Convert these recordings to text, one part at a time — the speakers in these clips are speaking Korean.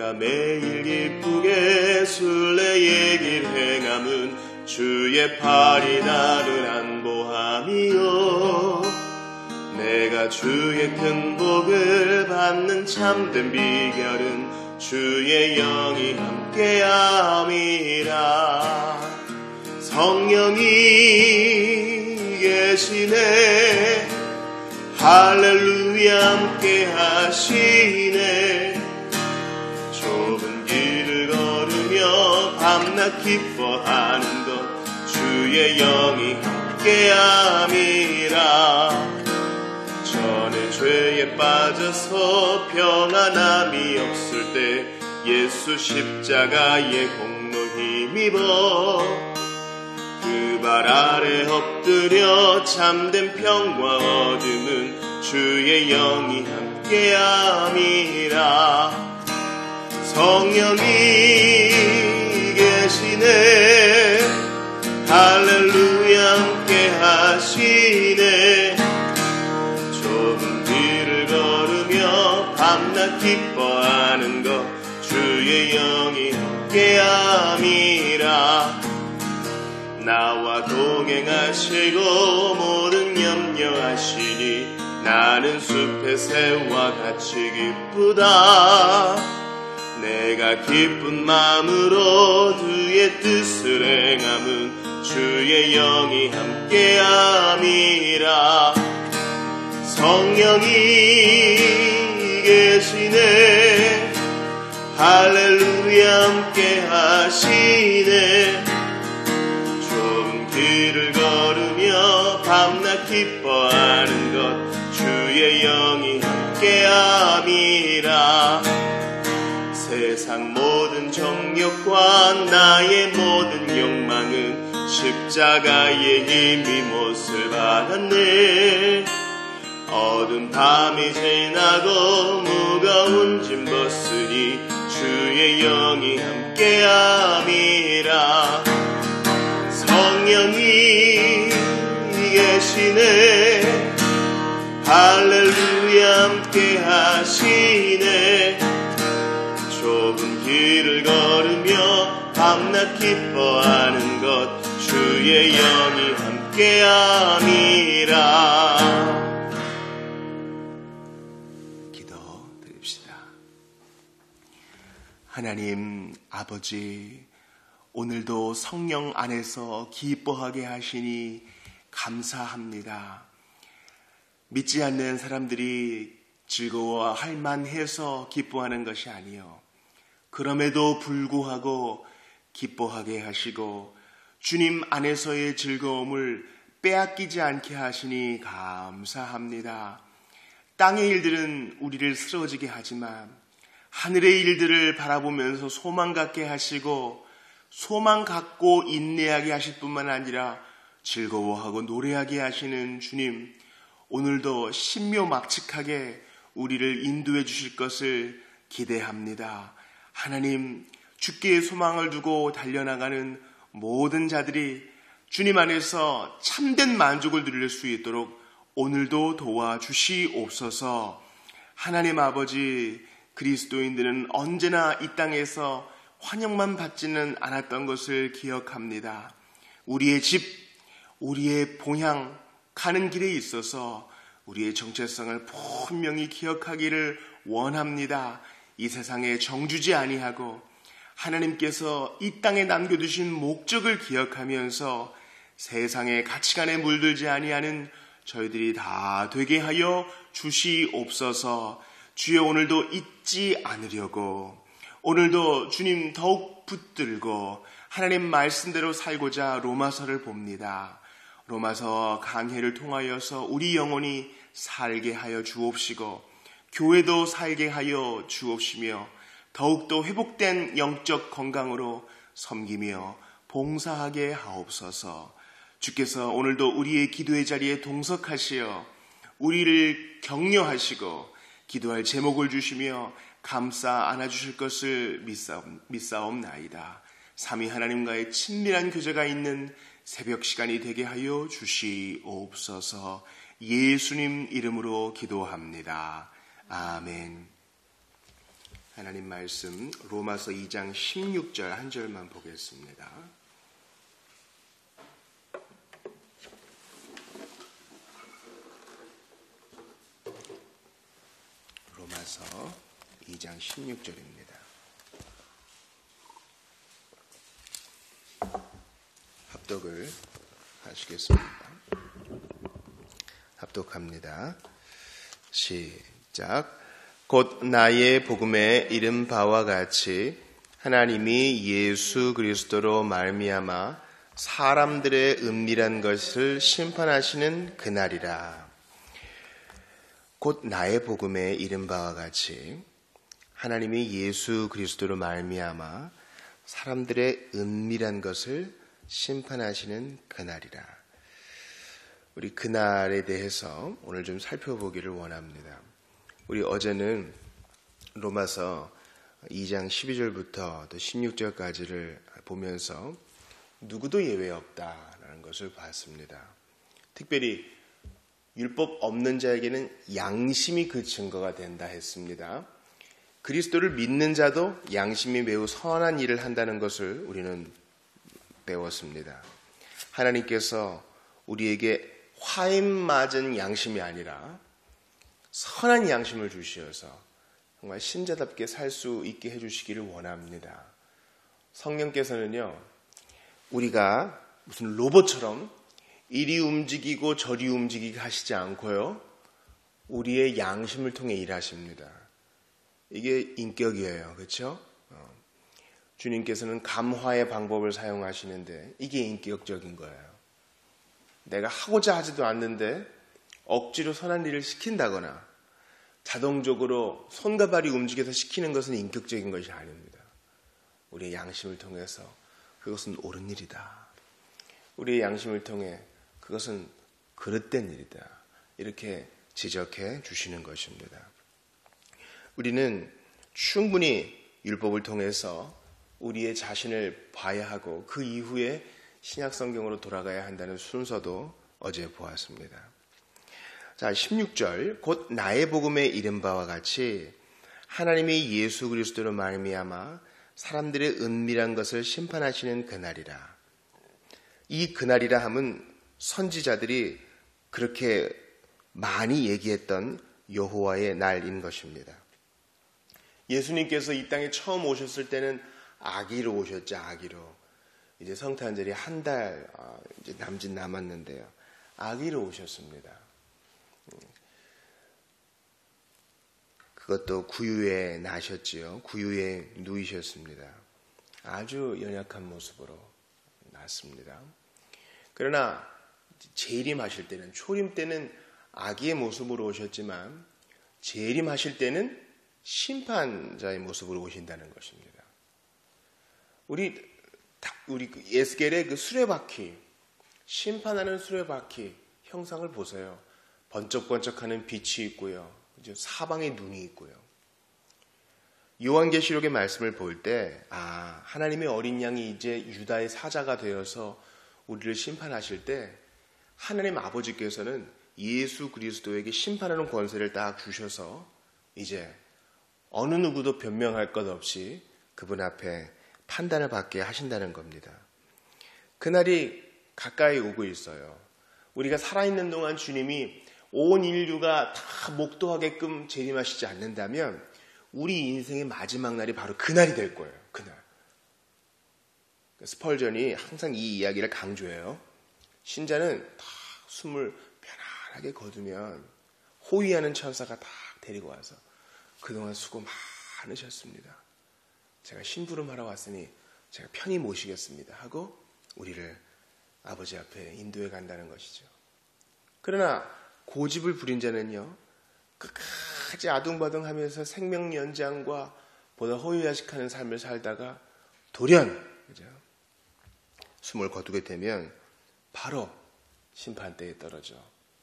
내가 매일 기쁘게 순례의 길 행함은 주의 팔이 나를 안보함이요. 내가 주의 큰 복을 받는 참된 비결은 주의 영이 함께함이라. 성령이 계시네. 할렐루야 함께 하시네. 좁은 길을 걸으며 밤낮 기뻐하는 것 주의 영이 함께함이라. 전에 죄에 빠져서 평안함이 없을 때 예수 십자가의 공로 힘입어 그 발 아래 엎드려 참된 평화 얻음은 주의 영이 함께함이라. 성령이 계시네. 할렐루야 함께 하시네. 좁은 길을 걸으며 밤낮 기뻐하는 것 주의 영이 함께함이라. 나와 동행하시고 모든 염려하시니 나는 숲의 새와 같이 기쁘다. 내가 기쁜 마음으로 주의 뜻을 행함은 주의 영이 함께함이라. 성령이 계시네. 할렐루야 함께 하시네. 좁은 길을 걸으며 밤낮 기뻐하는 것 주의 영이 함께함이라. 세상 모든 정욕과 나의 모든 욕망은 십자가의 힘이 못을 받았네. 어두운 밤이 지나고 무거운 짐 벗으니 주의 영이 함께함이라. 성령이 계시네. 할렐루야 함께 하시네. 좁은 길을 걸으며 밤낮 기뻐하는 것 주의 영이 함께함이라. 하나님 아버지, 오늘도 성령 안에서 기뻐하게 하시니 감사합니다. 믿지 않는 사람들이 즐거워할 만해서 기뻐하는 것이 아니요, 그럼에도 불구하고 기뻐하게 하시고 주님 안에서의 즐거움을 빼앗기지 않게 하시니 감사합니다. 땅의 일들은 우리를 쓰러지게 하지만 하늘의 일들을 바라보면서 소망 갖게 하시고 소망 갖고 인내하게 하실 뿐만 아니라 즐거워하고 노래하게 하시는 주님, 오늘도 신묘막측하게 우리를 인도해 주실 것을 기대합니다. 하나님, 주께 소망을 두고 달려나가는 모든 자들이 주님 안에서 참된 만족을 누릴 수 있도록 오늘도 도와주시옵소서. 하나님 아버지, 그리스도인들은 언제나 이 땅에서 환영만 받지는 않았던 것을 기억합니다. 우리의 집, 우리의 본향, 가는 길에 있어서 우리의 정체성을 분명히 기억하기를 원합니다. 이 세상에 정주지 아니하고 하나님께서 이 땅에 남겨두신 목적을 기억하면서 세상의 가치관에 물들지 아니하는 저희들이 다 되게 하여 주시옵소서. 주여, 오늘도 잊지 않으려고, 오늘도 주님 더욱 붙들고 하나님 말씀대로 살고자 로마서를 봅니다. 로마서 강해를 통하여서 우리 영혼이 살게 하여 주옵시고 교회도 살게 하여 주옵시며 더욱더 회복된 영적 건강으로 섬기며 봉사하게 하옵소서. 주께서 오늘도 우리의 기도의 자리에 동석하시어 우리를 격려하시고 기도할 제목을 주시며 감싸 안아주실 것을 믿사옵나이다. 삼위 하나님과의 친밀한 교제가 있는 새벽 시간이 되게 하여 주시옵소서. 예수님 이름으로 기도합니다. 아멘. 하나님 말씀 로마서 2장 16절 한 절만 보겠습니다. 로마서 2장 16절입니다. 합독을 하시겠습니다. 합독합니다. 시작. 곧 나의 복음에 이른 바와 같이 하나님이 예수 그리스도로 말미암아 사람들의 은밀한 것을 심판하시는 그날이라. 곧 나의 복음에 이른 바와 같이 하나님이 예수 그리스도로 말미암아 사람들의 은밀한 것을 심판하시는 그날이라. 우리 그날에 대해서 오늘 좀 살펴보기를 원합니다. 우리 어제는 로마서 2장 12절부터 또 16절까지를 보면서 누구도 예외 없다라는 것을 봤습니다. 특별히 율법 없는 자에게는 양심이 그 증거가 된다 했습니다. 그리스도를 믿는 자도 양심이 매우 선한 일을 한다는 것을 우리는 배웠습니다. 하나님께서 우리에게 화인 맞은 양심이 아니라 선한 양심을 주시어서 정말 신자답게 살 수 있게 해주시기를 원합니다. 성령께서는요, 우리가 무슨 로봇처럼 이리 움직이고 저리 움직이게 하시지 않고요, 우리의 양심을 통해 일하십니다. 이게 인격이에요. 그렇죠? 주님께서는 감화의 방법을 사용하시는데 이게 인격적인 거예요. 내가 하고자 하지도 않는데 억지로 선한 일을 시킨다거나 자동적으로 손과 발이 움직여서 시키는 것은 인격적인 것이 아닙니다. 우리의 양심을 통해서 그것은 옳은 일이다. 우리의 양심을 통해 그것은 그릇된 일이다. 이렇게 지적해 주시는 것입니다. 우리는 충분히 율법을 통해서 우리의 자신을 봐야 하고 그 이후에 신약 성경으로 돌아가야 한다는 순서도 어제 보았습니다. 자, 16절 곧 나의 복음에 이른 바와 같이 하나님이 예수 그리스도로 말미암아 사람들의 은밀한 것을 심판하시는 그날이라. 이 그날이라 함은 선지자들이 그렇게 많이 얘기했던 여호와의 날인 것입니다. 예수님께서 이 땅에 처음 오셨을 때는 아기로 오셨죠. 아기로. 이제 성탄절이 한 달 이제 남짓 남았는데요. 아기로 오셨습니다. 그것도 구유에 나셨지요. 구유에 누이셨습니다. 아주 연약한 모습으로 났습니다. 그러나 재림하실 때는, 초림 때는 아기의 모습으로 오셨지만 재림하실 때는 심판자의 모습으로 오신다는 것입니다. 우리 에스겔의 그 수레바퀴, 심판하는 수레바퀴 형상을 보세요. 번쩍번쩍하는 빛이 있고요. 이제 사방에 눈이 있고요. 요한계시록의 말씀을 볼 때, 하나님의 어린 양이 이제 유다의 사자가 되어서 우리를 심판하실 때 하나님 아버지께서는 예수 그리스도에게 심판하는 권세를 딱 주셔서 이제 어느 누구도 변명할 것 없이 그분 앞에 판단을 받게 하신다는 겁니다. 그날이 가까이 오고 있어요. 우리가 살아있는 동안 주님이 온 인류가 다 목도하게끔 재림하시지 않는다면 우리 인생의 마지막 날이 바로 그날이 될 거예요. 그날. 스펄전이 항상 이 이야기를 강조해요. 신자는 다 숨을 편안하게 거두면 호위하는 천사가 다 데리고 와서 그동안 수고 많으셨습니다. 제가 심부름하러 왔으니 제가 편히 모시겠습니다 하고 우리를 아버지 앞에 인도해 간다는 것이죠. 그러나 고집을 부린 자는요, 끝까지 아둥바둥하면서 생명 연장과 보다 호의하식하는 삶을 살다가 돌연 그죠? 숨을 거두게 되면 바로 심판대에 떨어져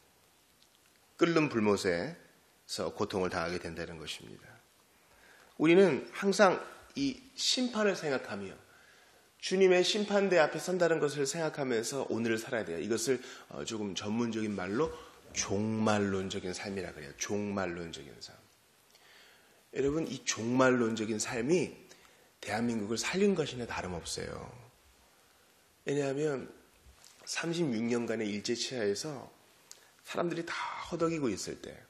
끓는 불못에서 고통을 당하게 된다는 것입니다. 우리는 항상 이 심판을 생각하며 주님의 심판대 앞에 선다는 것을 생각하면서 오늘을 살아야 돼요. 이것을 조금 전문적인 말로 종말론적인 삶이라 그래요. 종말론적인 삶. 여러분, 이 종말론적인 삶이 대한민국을 살린 것이나 다름없어요. 왜냐하면 36년간의 일제치하에서 사람들이 다 허덕이고 있을 때,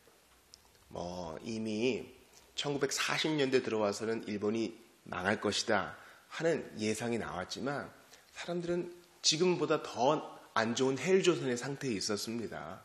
이미 1940년대 들어와서는 일본이 망할 것이다 하는 예상이 나왔지만 사람들은 지금보다 더 안 좋은 헬조선의 상태에 있었습니다.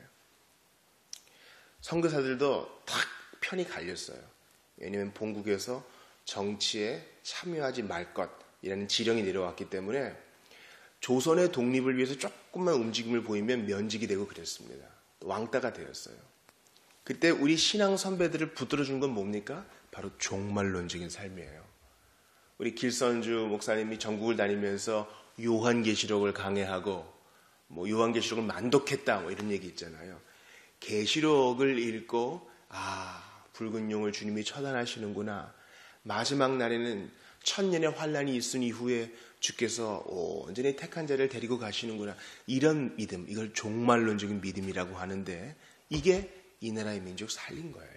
선교사들도 탁 편이 갈렸어요. 왜냐하면 본국에서 정치에 참여하지 말 것이라는 지령이 내려왔기 때문에 조선의 독립을 위해서 조금만 움직임을 보이면 면직이 되고 그랬습니다. 왕따가 되었어요. 그때 우리 신앙 선배들을 붙들어준 건 뭡니까? 바로 종말론적인 삶이에요. 우리 길선주 목사님이 전국을 다니면서 요한계시록을 강해하고 요한계시록을 만독했다 이런 얘기 있잖아요. 계시록을 읽고 붉은 용을 주님이 처단하시는구나. 마지막 날에는 천년의 환란이 있은 이후에 주께서 온전히 택한 자를 데리고 가시는구나. 이런 믿음, 이걸 종말론적인 믿음이라고 하는데 이게 이 나라의 민족 살린 거예요.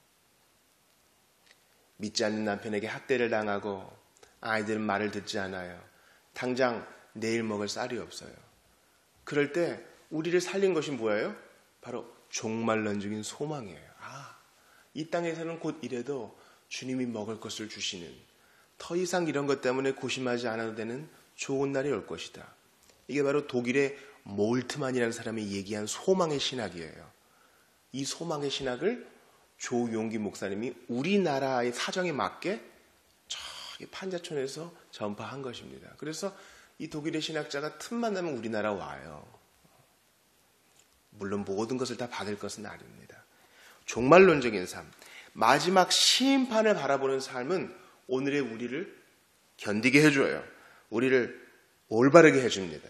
믿지 않는 남편에게 학대를 당하고 아이들은 말을 듣지 않아요. 당장 내일 먹을 쌀이 없어요. 그럴 때 우리를 살린 것이 뭐예요? 바로 종말론적인 소망이에요. 이 땅에서는 곧 이래도 주님이 먹을 것을 주시는, 더 이상 이런 것 때문에 고심하지 않아도 되는 좋은 날이 올 것이다. 이게 바로 독일의 몰트만이라는 사람이 얘기한 소망의 신학이에요. 이 소망의 신학을 조용기 목사님이 우리나라의 사정에 맞게 저기 판자촌에서 전파한 것입니다. 그래서 이 독일의 신학자가 틈만 나면 우리나라 와요. 물론 모든 것을 다 받을 것은 아닙니다. 종말론적인 삶, 마지막 심판을 바라보는 삶은 오늘의 우리를 견디게 해줘요. 우리를 올바르게 해줍니다.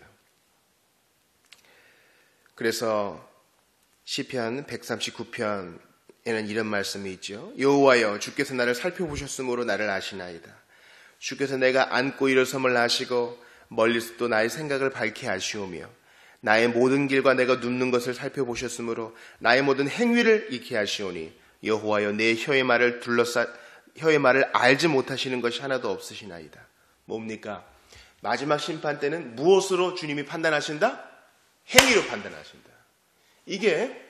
그래서 시편 139편에는 이런 말씀이 있죠. 여호와여, 주께서 나를 살펴보셨으므로 나를 아시나이다. 주께서 내가 앉고 일어섬을 아시고 멀리서도 나의 생각을 밝히 아시오며 나의 모든 길과 내가 눕는 것을 살펴보셨으므로 나의 모든 행위를 익히 아시오니 여호와여, 내 혀의 말을 알지 못하시는 것이 하나도 없으시나이다. 뭡니까? 마지막 심판 때는 무엇으로 주님이 판단하신다? 행위로 판단하신다. 이게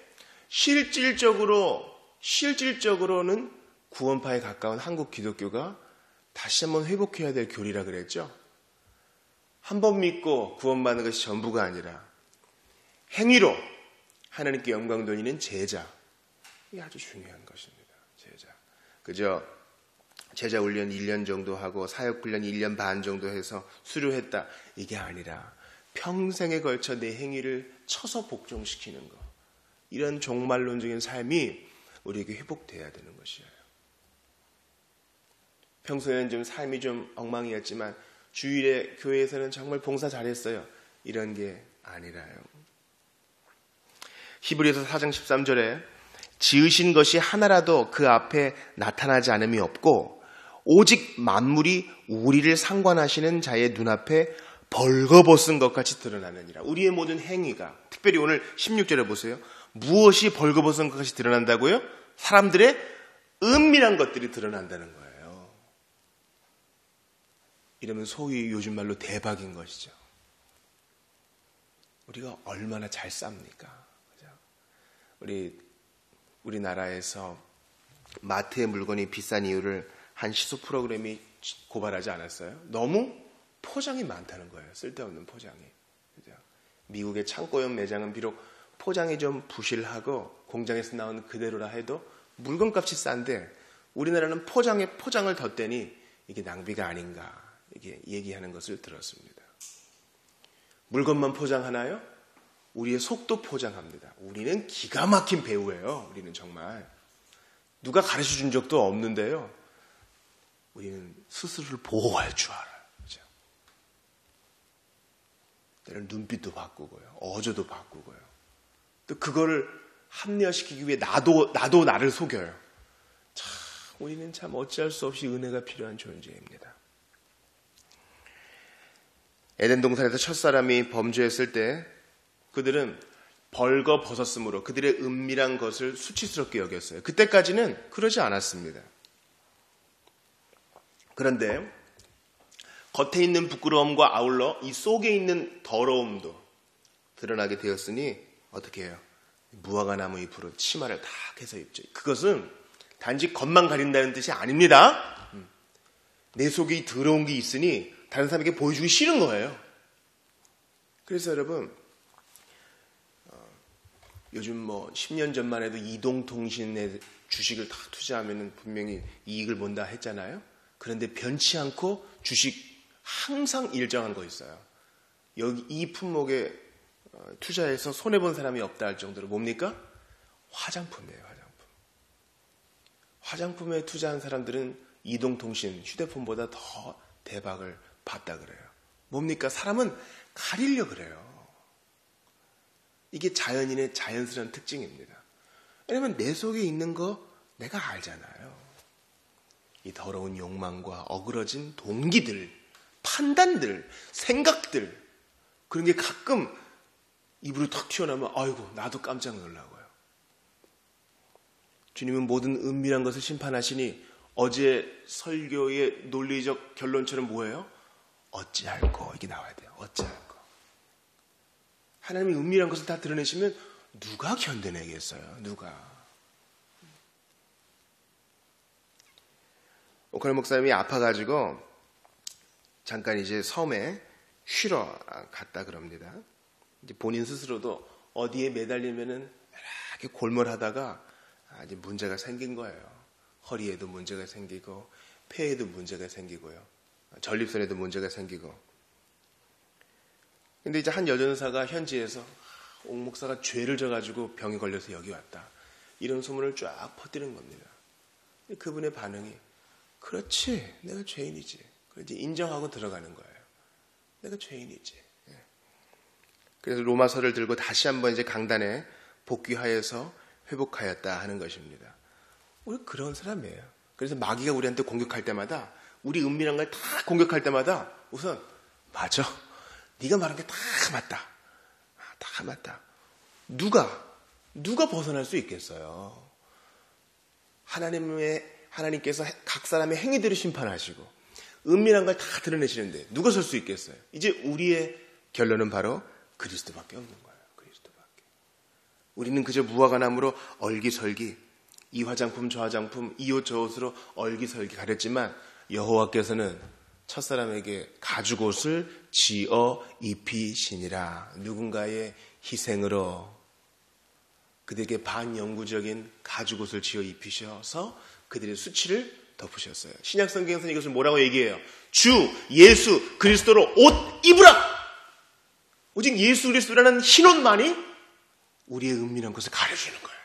실질적으로는 구원파에 가까운 한국 기독교가 다시 한번 회복해야 될 교리라 그랬죠. 한 번 믿고 구원받는 것이 전부가 아니라 행위로 하나님께 영광 돌리는 제자. 이게 아주 중요한 것입니다. 제자. 그저 제자 훈련 1년 정도 하고 사역 훈련 1년 반 정도 해서 수료했다. 이게 아니라 평생에 걸쳐 내 행위를 쳐서 복종시키는 것. 이런 종말론적인 삶이 우리에게 회복돼야 되는 것이에요. 평소에는 좀 삶이 좀 엉망이었지만 주일에 교회에서는 정말 봉사 잘했어요. 이런 게 아니라요. 히브리서 4장 13절에 지으신 것이 하나라도 그 앞에 나타나지 않음이 없고 오직 만물이 우리를 상관하시는 자의 눈앞에 벌거벗은 것 같이 드러나느니라. 우리의 모든 행위가, 특별히 오늘 16절에 보세요. 무엇이 벌거벗은 것 같이 드러난다고요? 사람들의 은밀한 것들이 드러난다는 거예요. 이러면 소위 요즘 말로 대박인 것이죠. 우리가 얼마나 잘 쌉니까? 우리나라에서 마트의 물건이 비싼 이유를 한 시소 프로그램이 고발하지 않았어요? 너무 포장이 많다는 거예요. 쓸데없는 포장이. 그죠? 미국의 창고형 매장은 비록 포장이 좀 부실하고 공장에서 나오는 그대로라 해도 물건값이 싼데 우리나라는 포장에 포장을 덧대니 이게 낭비가 아닌가 이게 얘기하는 것을 들었습니다. 물건만 포장하나요? 우리의 속도 포장합니다. 우리는 기가 막힌 배우예요. 우리는 정말 누가 가르쳐준 적도 없는데요. 우리는 스스로를 보호할 줄 알아요. 그렇죠? 때로는 눈빛도 바꾸고요. 어조도 바꾸고요. 또 그거를 합리화시키기 위해 나도 나를 속여요. 참 우리는 참 어찌할 수 없이 은혜가 필요한 존재입니다. 에덴 동산에서 첫사람이 범죄했을 때 그들은 벌거벗었으므로 그들의 은밀한 것을 수치스럽게 여겼어요. 그때까지는 그러지 않았습니다. 그런데 겉에 있는 부끄러움과 아울러 이 속에 있는 더러움도 드러나게 되었으니 어떻게 해요? 무화과 나무 잎으로 치마를 다 해서 입죠. 그것은 단지 겉만 가린다는 뜻이 아닙니다. 내 속에 이 더러운 게 있으니 다른 사람에게 보여주기 싫은 거예요. 그래서 여러분, 요즘 10년 전만 해도 이동통신에 주식을 다 투자하면 분명히 이익을 본다 했잖아요. 그런데 변치 않고 주식 항상 일정한 거 있어요. 여기 이 품목에 투자해서 손해본 사람이 없다 할 정도로 뭡니까? 화장품이에요. 화장품에 투자한 사람들은 이동통신, 휴대폰보다 더 대박을 봤다 그래요. 뭡니까? 사람은 가리려 그래요. 이게 자연인의 자연스러운 특징입니다. 왜냐면 내 속에 있는 거 내가 알잖아요. 이 더러운 욕망과 어그러진 동기들, 판단들, 생각들, 그런 게 가끔 입으로 턱 튀어나오면 아이고 나도 깜짝 놀라고요. 주님은 모든 은밀한 것을 심판하시니 어제 설교의 논리적 결론처럼 뭐예요? 어찌할꼬 이게 나와야 돼요. 어찌할꼬. 하나님이 은밀한 것을 다 드러내시면 누가 견뎌내겠어요? 누가. 오카노 목사님이 아파가지고 잠깐 이제 섬에 쉬러 갔다 그럽니다. 이제 본인 스스로도 어디에 매달리면은 이렇게 골몰하다가 이제 문제가 생긴 거예요. 허리에도 문제가 생기고 폐에도 문제가 생기고요. 전립선에도 문제가 생기고. 근데 이제 한 여전사가 현지에서 옥 목사가 죄를 져가지고 병에 걸려서 여기 왔다. 이런 소문을 쫙 퍼뜨리는 겁니다. 그분의 반응이 그렇지, 내가 죄인이지. 그래서 인정하고 들어가는 거예요. 내가 죄인이지. 그래서 로마서를 들고 다시 한번 이제 강단에 복귀하여서 회복하였다 하는 것입니다. 우리 그런 사람이에요. 그래서 마귀가 우리한테 공격할 때마다 우리 은밀한 걸 다 공격할 때마다 우선 맞아. 네가 말한 게 다 맞다. 다 맞다. 누가 벗어날 수 있겠어요? 하나님께서 각 사람의 행위대로 심판하시고 은밀한 걸 다 드러내시는데 누가 설 수 있겠어요? 이제 우리의 결론은 바로 그리스도밖에 없는 거예요. 그리스도밖에. 우리는 그저 무화과 나무로 얼기설기, 이 화장품 저 화장품, 이 옷 저 옷으로 얼기설기 가렸지만 여호와께서는 첫사람에게 가죽옷을 지어 입히시니라. 누군가의 희생으로 그들에게 반영구적인 가죽옷을 지어 입히셔서 그들의 수치를 덮으셨어요. 신약성경에서는 이것을 뭐라고 얘기해요? 주 예수 그리스도로 옷 입으라. 오직 예수 그리스도라는 흰옷만이 우리의 은밀한 것을 가려주는 거예요.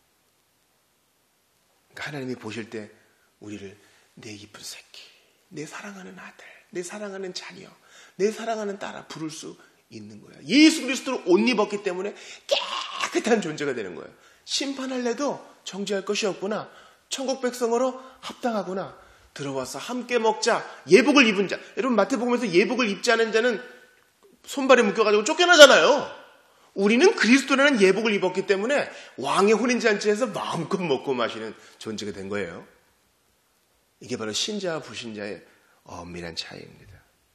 그러니까 하나님이 보실 때 우리를 내 이쁜 새끼, 내 사랑하는 아들, 내 사랑하는 자녀, 내 사랑하는 딸아 부를 수 있는 거예요. 예수 그리스도로 옷 입었기 때문에 깨끗한 존재가 되는 거예요. 심판할래도 정죄할 것이 없구나. 천국 백성으로 합당하구나. 들어와서 함께 먹자. 예복을 입은 자. 여러분 마태복음에서 예복을 입지 않은 자는 손발에 묶여가지고 쫓겨나잖아요. 우리는 그리스도라는 예복을 입었기 때문에 왕의 혼인잔치에서 마음껏 먹고 마시는 존재가 된 거예요. 이게 바로 신자와 불신자의 엄밀한 차이입니다.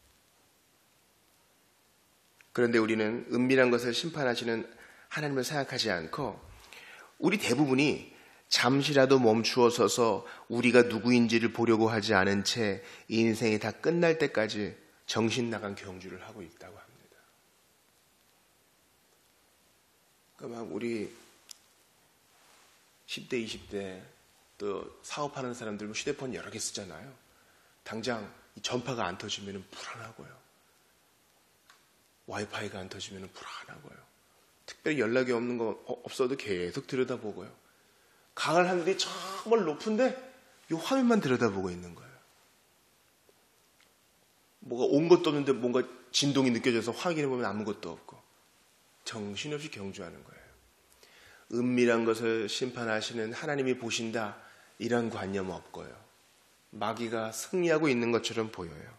그런데 우리는 은밀한 것을 심판하시는 하나님을 생각하지 않고 우리 대부분이 잠시라도 멈추어 서서 우리가 누구인지를 보려고 하지 않은 채 인생이 다 끝날 때까지 정신 나간 경주를 하고 있다고 합니다. 그러니까 막 우리 10대, 20대 또 사업하는 사람들 휴대폰 여러 개 쓰잖아요. 당장 이 전파가 안 터지면 불안하고요. 와이파이가 안 터지면 불안하고요. 특별히 연락이 없는 거 없어도 계속 들여다보고요. 강을 하늘이 정말 높은데 이 화면만 들여다보고 있는 거예요. 뭐가 온 것도 없는데 뭔가 진동이 느껴져서 확인해보면 아무것도 없고 정신없이 경주하는 거예요. 은밀한 것을 심판하시는 하나님이 보신다 이런 관념 없고요. 마귀가 승리하고 있는 것처럼 보여요.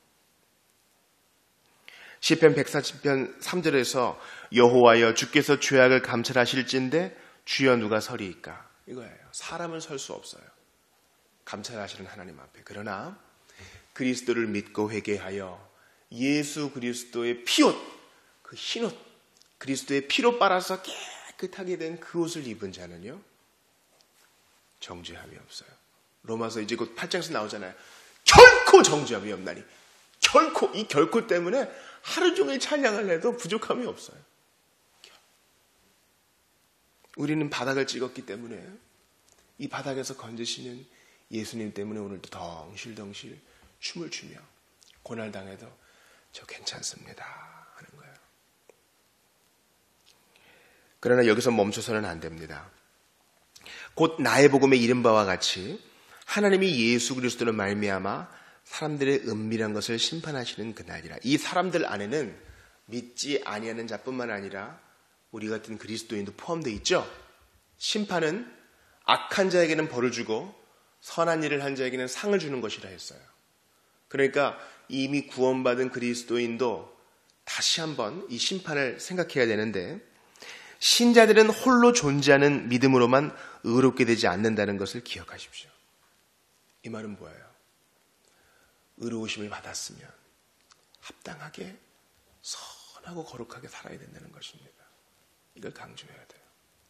시편 140편 3절에서 여호와여 주께서 죄악을 감찰하실진데 주여 누가 서리이까 이거예요. 사람은 설 수 없어요. 감찰하시는 하나님 앞에. 그러나 그리스도를 믿고 회개하여 예수 그리스도의 피옷, 그 흰옷, 그리스도의 피로 빨아서 깨끗하게 된 그 옷을 입은 자는요, 정죄함이 없어요. 로마서 이제 곧 8장에서 나오잖아요. 결코 정죄함이 없나니. 결코, 이 결코 때문에 하루 종일 찬양을 해도 부족함이 없어요. 우리는 바닥을 찍었기 때문에 이 바닥에서 건지시는 예수님 때문에 오늘도 덩실덩실 춤을 추며 고난당해도 저 괜찮습니다 하는 거예요. 그러나 여기서 멈춰서는 안 됩니다. 곧 나의 복음에 이른 바와 같이 하나님이 예수 그리스도로 말미암아 사람들의 은밀한 것을 심판하시는 그날이라. 이 사람들 안에는 믿지 아니하는 자뿐만 아니라 우리 같은 그리스도인도 포함되어 있죠. 심판은 악한 자에게는 벌을 주고 선한 일을 한 자에게는 상을 주는 것이라 했어요. 그러니까 이미 구원받은 그리스도인도 다시 한번 이 심판을 생각해야 되는데, 신자들은 홀로 존재하는 믿음으로만 의롭게 되지 않는다는 것을 기억하십시오. 이 말은 뭐예요? 의로우심을 받았으면 합당하게 선하고 거룩하게 살아야 된다는 것입니다. 이걸 강조해야 돼요.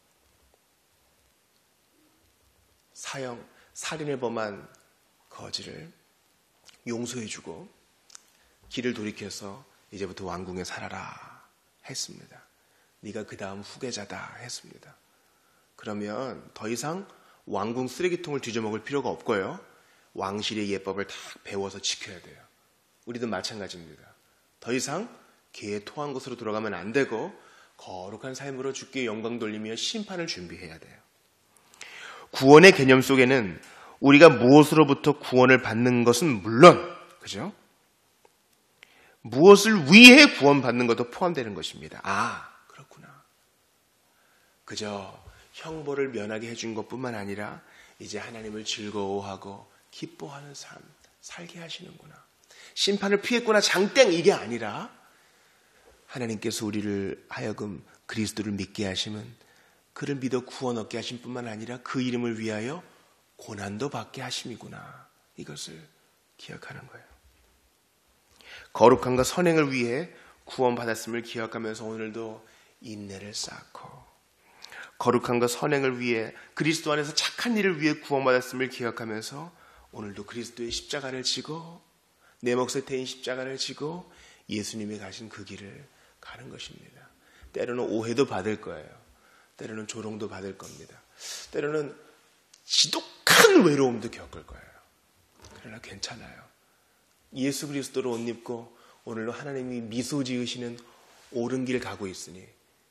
살인을 범한 거지를 용서해주고 길을 돌이켜서 이제부터 왕궁에 살아라 했습니다. 네가 그 다음 후계자다 했습니다. 그러면 더 이상 왕궁 쓰레기통을 뒤져먹을 필요가 없고요. 왕실의 예법을 다 배워서 지켜야 돼요. 우리도 마찬가지입니다. 더 이상 개에 토한 곳으로 돌아가면 안 되고 거룩한 삶으로 주께 영광 돌리며 심판을 준비해야 돼요. 구원의 개념 속에는 우리가 무엇으로부터 구원을 받는 것은 물론, 그죠? 무엇을 위해 구원받는 것도 포함되는 것입니다. 아, 그렇구나. 그저 형벌을 면하게 해준 것뿐만 아니라 이제 하나님을 즐거워하고 기뻐하는 삶 살게 하시는구나. 심판을 피했구나 장땡 이게 아니라 하나님께서 우리를 하여금 그리스도를 믿게 하시면 그를 믿어 구원 얻게 하신 뿐만 아니라 그 이름을 위하여 고난도 받게 하심이구나. 이것을 기억하는 거예요. 거룩함과 선행을 위해 구원받았음을 기억하면서 오늘도 인내를 쌓고, 거룩함과 선행을 위해 그리스도 안에서 착한 일을 위해 구원받았음을 기억하면서 오늘도 그리스도의 십자가를 지고 내 몫에 대인 십자가를 지고 예수님이 가신 그 길을 가는 것입니다. 때로는 오해도 받을 거예요. 때로는 조롱도 받을 겁니다. 때로는 지독한 외로움도 겪을 거예요. 그러나 괜찮아요. 예수 그리스도로 옷 입고 오늘도 하나님이 미소 지으시는 옳은 길 가고 있으니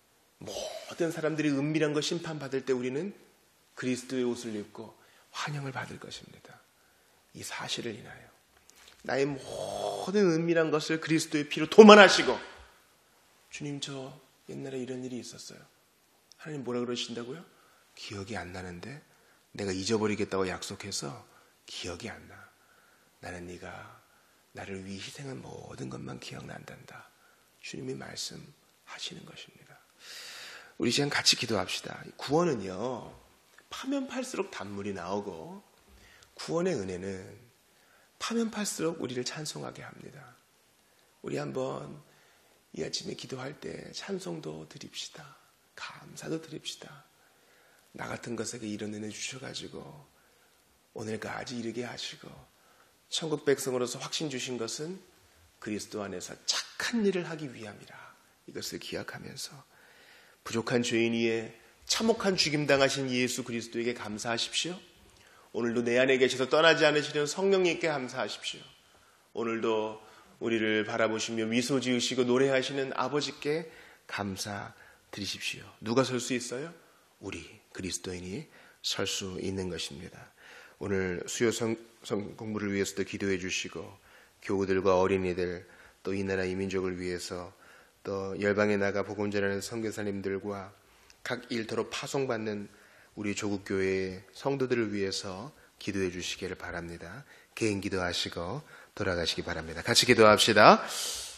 모든 사람들이 은밀한 것 심판받을 때 우리는 그리스도의 옷을 입고 환영을 받을 것입니다. 이 사실을 인하여 나의 모든 은밀한 것을 그리스도의 피로 도만하시고, 주님 저 옛날에 이런 일이 있었어요. 하나님 뭐라 그러신다고요? 기억이 안 나는데 내가 잊어버리겠다고 약속해서 기억이 안 나. 나는 네가 나를 위해 희생한 모든 것만 기억난단다. 주님이 말씀하시는 것입니다. 우리 시간 같이 기도합시다. 구원은요, 파면 팔수록 단물이 나오고 구원의 은혜는 파면 팔수록 우리를 찬송하게 합니다. 우리 한번 이 아침에 기도할 때 찬송도 드립시다. 감사도 드립시다. 나 같은 것에게 이런 은혜 주셔가지고 오늘까지 이르게 하시고 천국 백성으로서 확신 주신 것은 그리스도 안에서 착한 일을 하기 위함이라. 이것을 기억하면서 부족한 죄인 위에 참혹한 죽임당하신 예수 그리스도에게 감사하십시오. 오늘도 내 안에 계셔서 떠나지 않으시는 성령님께 감사하십시오. 오늘도 우리를 바라보시며 미소 지으시고 노래하시는 아버지께 감사드리십시오. 누가 설 수 있어요? 우리 그리스도인이 설 수 있는 것입니다. 오늘 수요 공부를 위해서도 기도해 주시고 교우들과 어린이들 또 이 나라 이 민족을 위해서 또 열방에 나가 복음 전하는 선교사님들과 각 일터로 파송받는 우리 조국교회의 성도들을 위해서 기도해 주시기를 바랍니다. 개인 기도하시고 돌아가시기 바랍니다. 같이 기도합시다.